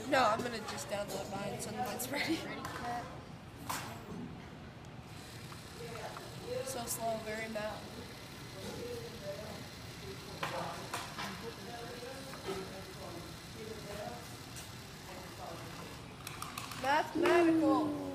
No, I'm gonna just download mine so mine's ready. So slow, very mad. Mathematical.